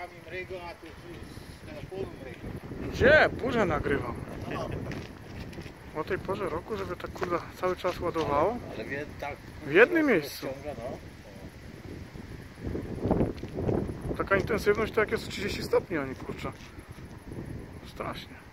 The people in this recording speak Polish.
mi mrygą, a tu z telefonu mrygą. Gdzie? Burzę nagrywam. O tej porze roku, żeby tak kurde cały czas ładowało? Ale tak, w jednym miejscu. No. Taka intensywność to jak jest 30 stopni, a nie kurczę. Strasznie.